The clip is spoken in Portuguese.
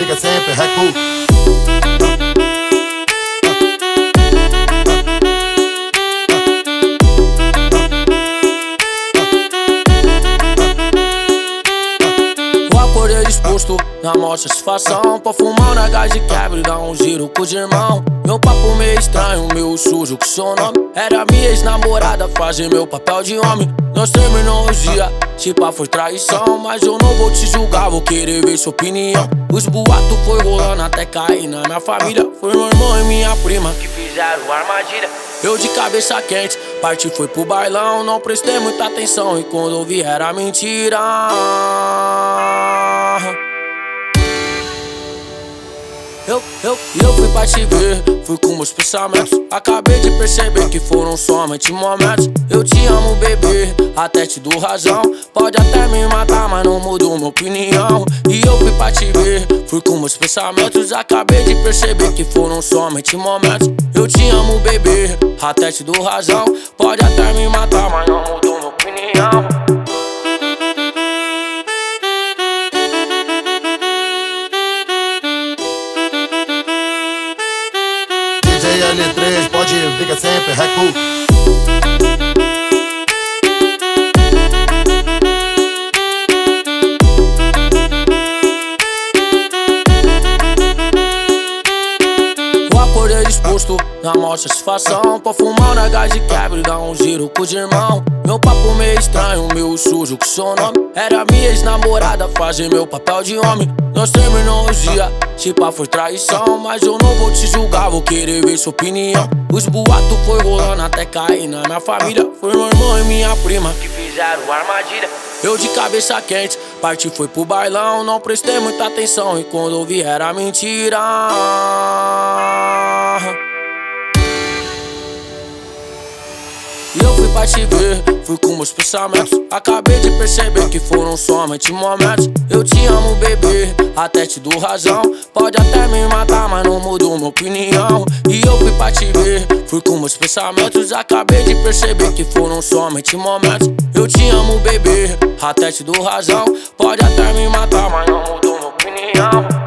fica sempre recuo. Acordei disposto na maior satisfação pra fumar na gás de quebra e dar um giro com os irmãos. Meu papo meio estranho, meio sujo com seu nome. Era minha ex-namorada fazer meu papel de homem. Nós terminamos os dias, se pá foi traição. Mas eu não vou te julgar, vou querer ver sua opinião. Os boatos foi rolando até cair na minha família. Foi meu irmão e minha prima que fizeram armadilha. Eu de cabeça quente, parti foi pro bailão. Não prestei muita atenção e quando ouvi era mentira. Eu fui pra te ver, fui com meus pensamentos. Acabei de perceber que foram somente momentos. Eu te amo, bebê, até te dou razão. Pode até me matar, mas não mudou minha opinião. E eu fui pra te ver, fui com meus pensamentos. Acabei de perceber que foram somente momentos. Eu te amo, bebê, até te dou razão. Pode até me matar, mas não mudou minha opinião. L3 pode fica sempre recuo. Acordei disposto na maior satisfação pra fumar na gás de quebra e dar um giro com os irmãos. Meu papo meio estranho, meio sujo com seu nome. Era minha ex-namorada fazer meu papel de homem. Nós terminamos os dias, se pá foi traição. Mas eu não vou te julgar, vou querer ver sua opinião. Os boatos foi rolando até cair na minha família. Foi meu irmão e minha prima que fizeram armadilha. Eu de cabeça quente, parti foi pro bailão. Não prestei muita atenção e quando ouvi era mentira. Eu fui pra te ver, fui com meus pensamentos. Acabei de perceber que foram somente momentos. Eu te amo, bebê, até te dou razão. Pode até me matar, mas não mudou minha opinião. E eu fui pra te ver, fui com meus pensamentos. Acabei de perceber que foram somente momentos. Eu te amo, bebê, até te dou razão. Pode até me matar, mas não mudou minha opinião.